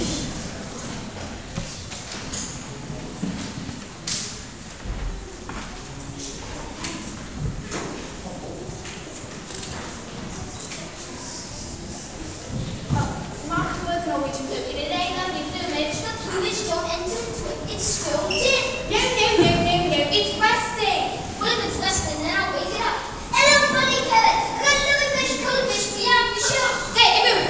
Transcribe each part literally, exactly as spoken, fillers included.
Norwegian book. In a day lovely plumage, the plumage don't enter into it. It's still in. No, no, no, no, no. It's resting. Well, if it's resting, then I'll wake it up. Hello, buddy Kevin. I've got another fish, cuttlefish for you for sure. Hey, move.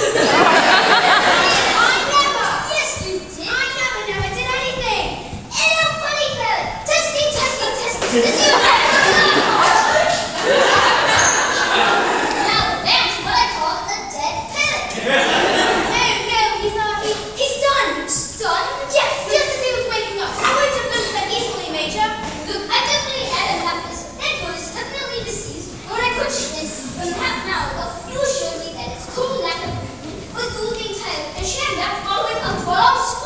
I never. Yes, you did. I never, never did anything. Hello, buddy Kevin. Testing, testing, testing. This is your Now, that's what I call the dead parrot. False